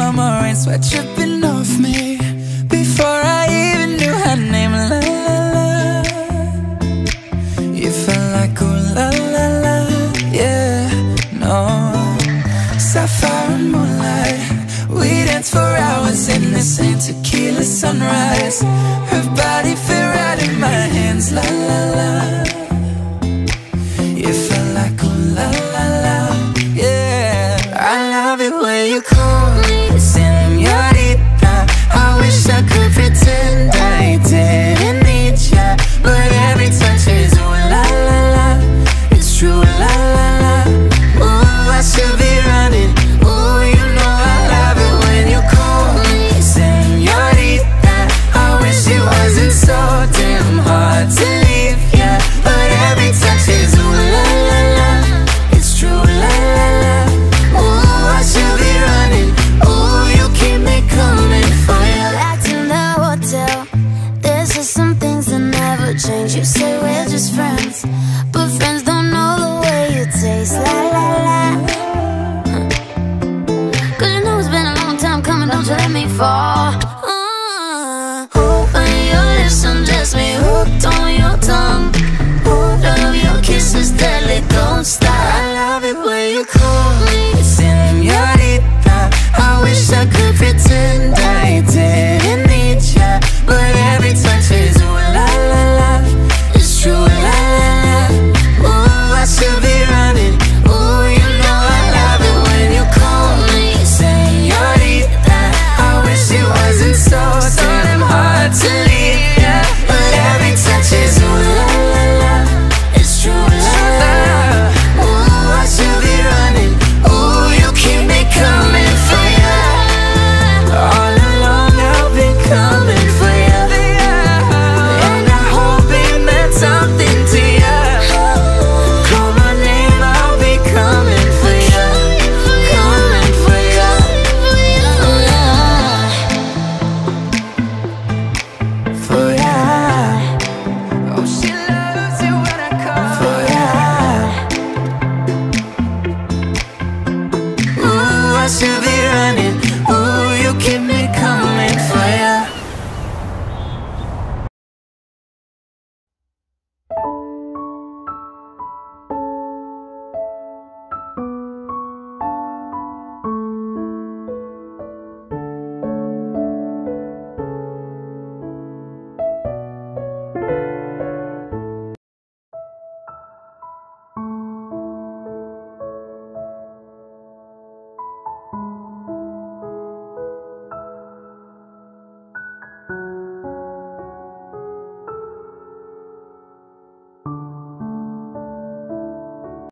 summer rain, sweat dripping off me before I even knew her name. La la la, you felt like ooh la la la, yeah, no. Sapphire and moonlight, we danced for hours in the same tequila sunrise. Her body fit right in my hands, la la la. You felt like ooh la la la, yeah. I love it when you call me Señorita. I wish I could pretend I didn't need ya, but every touch is ooh la la la. It's true, la la la. Ooh, I should be running. Ooh, you know I love it when you call me Señorita. I wish it wasn't so damn hard to leave ya, but every touch is ooh la la la. It's true, la la la. Ooh, I should be running. Ooh, you keep me coming for ya. Back in the hotel, there's just some things that never change. You say we're just friends, but friends don't know the way you taste. La la la. Cause you know it's been a long time coming, don't you let me fall. When your lips undress me, hooked on your tongue. Love your kisses deadly, don't stop. I love it when you call me Señorita. I wish I could pretend I didn't need ya, but every touch is ooh la la la. It's true, la la la. Ooh, I should be running. Ooh, you know I love it when you call me Señorita. I wish it wasn't so damn hard to leave ya, but every touch is ooh la la la. It's true, la la la. Ooh, I should be running. Ooh, you keep me coming for ya. All along I've been coming for ya, and I hope it meant something to ya. Call my name, I'll be coming for ya, coming for ya, for ya. Oh, she loves it when I call for ya. Ooh, I should be running. Ooh, you keep me